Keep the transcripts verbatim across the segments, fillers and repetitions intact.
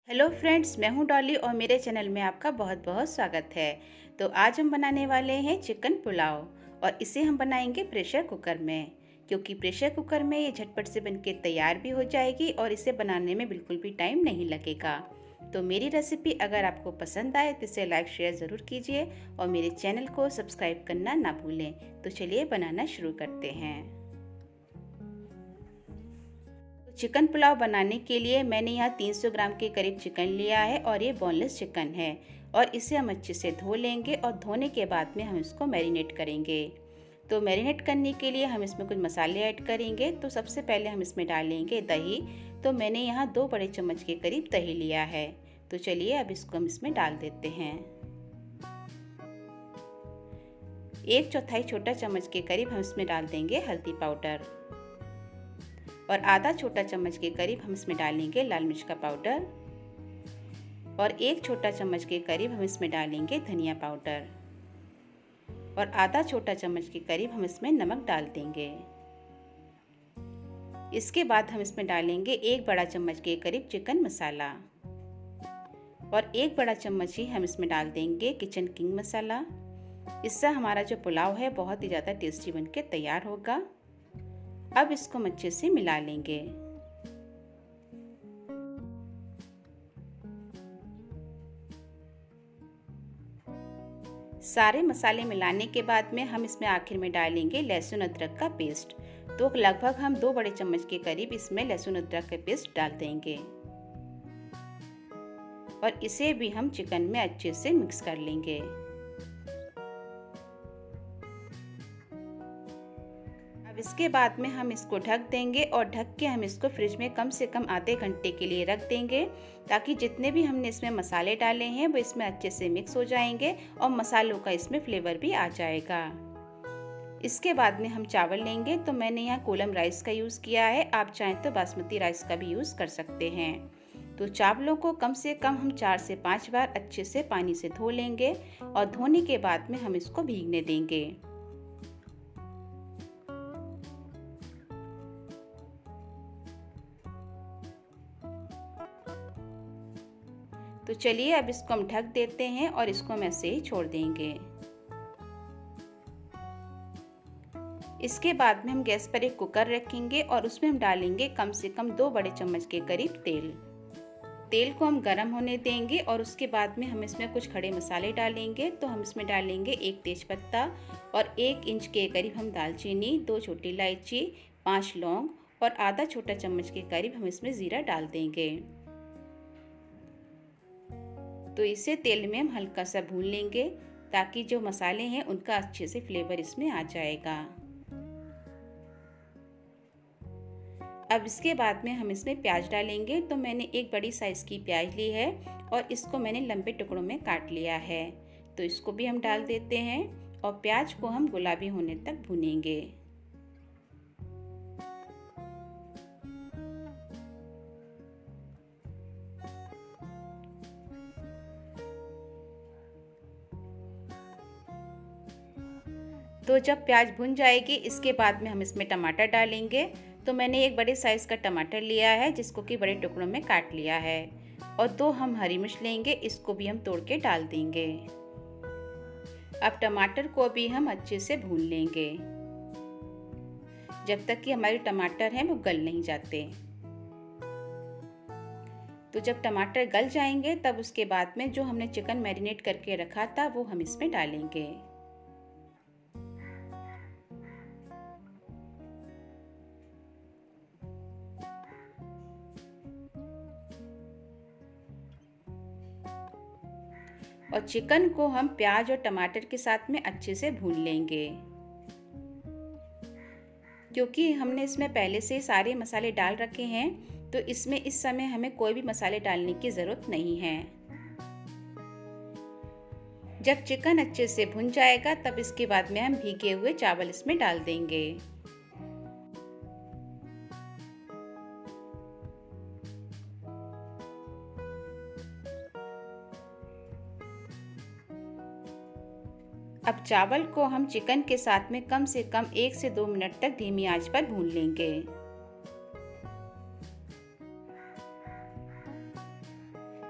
Hello friends, मैं हूं डॉली और मेरे चैनल में आपका बहुत बहुत स्वागत है। तो आज हम बनाने वाले हैं चिकन पुलाव और इसे हम बनाएंगे प्रेशर कुकर में, क्योंकि प्रेशर कुकर में ये झटपट से बनके तैयार भी हो जाएगी और इसे बनाने में बिल्कुल भी टाइम नहीं लगेगा। तो मेरी रेसिपी अगर आपको पसंद आए तो इसे लाइक शेयर ज़रूर कीजिए और मेरे चैनल को सब्सक्राइब करना ना भूलें। तो चलिए बनाना शुरू करते हैं। चिकन पुलाव बनाने के लिए मैंने यहाँ तीन सौ ग्राम के करीब चिकन लिया है और ये बोनलेस चिकन है और इसे हम अच्छे से धो लेंगे और धोने के बाद में हम इसको मैरिनेट करेंगे। तो मैरिनेट करने के लिए हम इसमें कुछ मसाले ऐड करेंगे। तो सबसे पहले हम इसमें डालेंगे दही। तो मैंने यहाँ दो बड़े चम्मच के करीब दही लिया है। तो चलिए अब इसको हम इसमें डाल देते हैं। एक चौथाई छोटा चम्मच के करीब हम इसमें डाल देंगे हल्दी पाउडर और आधा छोटा चम्मच के करीब हम इसमें डालेंगे लाल मिर्च का पाउडर और एक छोटा चम्मच के करीब हम इसमें डालेंगे धनिया पाउडर और आधा छोटा चम्मच के करीब हम इसमें नमक डाल देंगे। इसके बाद हम इसमें डालेंगे एक बड़ा चम्मच के करीब चिकन मसाला और एक बड़ा चम्मच ही हम इसमें डाल देंगे किचन किंग मसाला। इससे हमारा जो पुलाव है बहुत ही ज़्यादा टेस्टी बनके तैयार होगा। अब इसको अच्छे से मिला लेंगे। सारे मसाले मिलाने के बाद में हम इसमें आखिर में डालेंगे लहसुन अदरक का पेस्ट। तो लगभग हम दो बड़े चम्मच के करीब इसमें लहसुन अदरक का पेस्ट डाल देंगे और इसे भी हम चिकन में अच्छे से मिक्स कर लेंगे। अब इसके बाद में हम इसको ढक देंगे और ढक के हम इसको फ्रिज में कम से कम आधे घंटे के लिए रख देंगे, ताकि जितने भी हमने इसमें मसाले डाले हैं वो इसमें अच्छे से मिक्स हो जाएंगे और मसालों का इसमें फ्लेवर भी आ जाएगा। इसके बाद में हम चावल लेंगे। तो मैंने यहाँ कोलम राइस का यूज़ किया है, आप चाहें तो बासमती राइस का भी यूज़ कर सकते हैं। तो चावलों को कम से कम हम चार से पाँच बार अच्छे से पानी से धो लेंगे और धोने के बाद में हम इसको भीगने देंगे। तो चलिए अब इसको हम ढक देते हैं और इसको हम ऐसे ही छोड़ देंगे। इसके बाद में हम गैस पर एक कुकर रखेंगे और उसमें हम डालेंगे कम से कम दो बड़े चम्मच के करीब तेल। तेल को हम गर्म होने देंगे और उसके बाद में हम इसमें कुछ खड़े मसाले डालेंगे। तो हम इसमें डालेंगे एक तेजपत्ता और एक इंच के करीब हम दालचीनी, दो छोटी इलायची, पाँच लौंग और आधा छोटा चम्मच के करीब हम इसमें जीरा डाल देंगे। तो इसे तेल में हम हल्का सा भून लेंगे, ताकि जो मसाले हैं उनका अच्छे से फ्लेवर इसमें आ जाएगा। अब इसके बाद में हम इसमें प्याज डालेंगे। तो मैंने एक बड़ी साइज की प्याज ली है और इसको मैंने लंबे टुकड़ों में काट लिया है। तो इसको भी हम डाल देते हैं और प्याज को हम गुलाबी होने तक भूनेंगे। तो जब प्याज भुन जाएगी, इसके बाद में हम इसमें टमाटर डालेंगे। तो मैंने एक बड़े साइज़ का टमाटर लिया है, जिसको कि बड़े टुकड़ों में काट लिया है और दो हम हरी मिर्च लेंगे, इसको भी हम तोड़ के डाल देंगे। अब टमाटर को भी हम अच्छे से भून लेंगे जब तक कि हमारे टमाटर हैं वो गल नहीं जाते। तो जब टमाटर गल जाएंगे तब उसके बाद में जो हमने चिकन मैरिनेट करके रखा था वो हम इसमें डालेंगे। और चिकन को हम प्याज और टमाटर के साथ में अच्छे से भून लेंगे, क्योंकि हमने इसमें पहले से सारे मसाले डाल रखे हैं। तो इसमें इस समय हमें कोई भी मसाले डालने की ज़रूरत नहीं है। जब चिकन अच्छे से भुन जाएगा तब इसके बाद में हम भीगे हुए चावल इसमें डाल देंगे। अब चावल को हम चिकन के साथ में कम से कम एक से दो मिनट तक धीमी आंच पर भून लेंगे।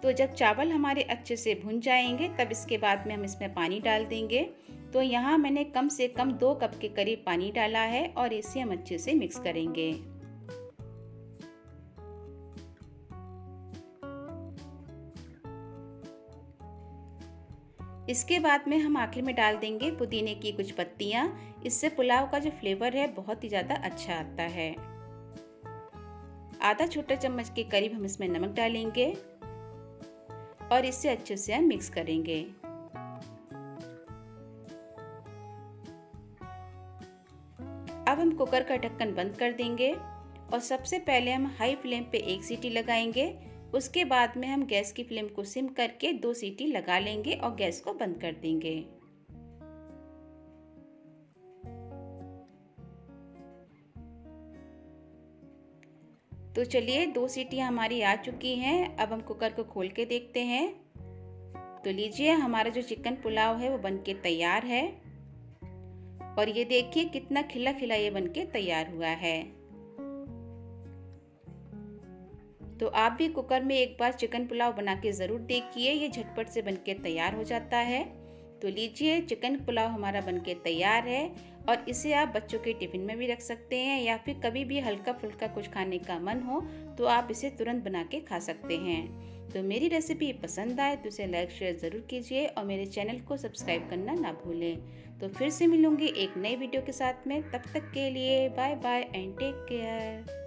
तो जब चावल हमारे अच्छे से भुन जाएंगे तब इसके बाद में हम इसमें पानी डाल देंगे। तो यहाँ मैंने कम से कम दो कप के करीब पानी डाला है और इसे हम अच्छे से मिक्स करेंगे। इसके बाद में हम आखिर में डाल देंगे पुदीने की कुछ पत्तियां। इससे पुलाव का जो फ्लेवर है बहुत ही ज़्यादा अच्छा आता है। आधा छोटा चम्मच के करीब हम इसमें नमक डालेंगे और इसे अच्छे से हम मिक्स करेंगे। अब हम कुकर का ढक्कन बंद कर देंगे और सबसे पहले हम हाई फ्लेम पे एक सीटी लगाएंगे। उसके बाद में हम गैस की फ्लेम को सिम करके दो सीटी लगा लेंगे और गैस को बंद कर देंगे। तो चलिए दो सीटियां हमारी आ चुकी हैं। अब हम कुकर को खोल के देखते हैं। तो लीजिए हमारा जो चिकन पुलाव है वो बनके तैयार है और ये देखिए कितना खिला खिला ये बनके तैयार हुआ है। तो आप भी कुकर में एक बार चिकन पुलाव बना के ज़रूर देखिए, ये झटपट से बनके तैयार हो जाता है। तो लीजिए चिकन पुलाव हमारा बनके तैयार है और इसे आप बच्चों के टिफ़िन में भी रख सकते हैं या फिर कभी भी हल्का फुल्का कुछ खाने का मन हो तो आप इसे तुरंत बना के खा सकते हैं। तो मेरी रेसिपी पसंद आए तो इसे लाइक शेयर ज़रूर कीजिए और मेरे चैनल को सब्सक्राइब करना ना भूलें। तो फिर से मिलूंगी एक नई वीडियो के साथ में, तब तक के लिए bye bye and take care.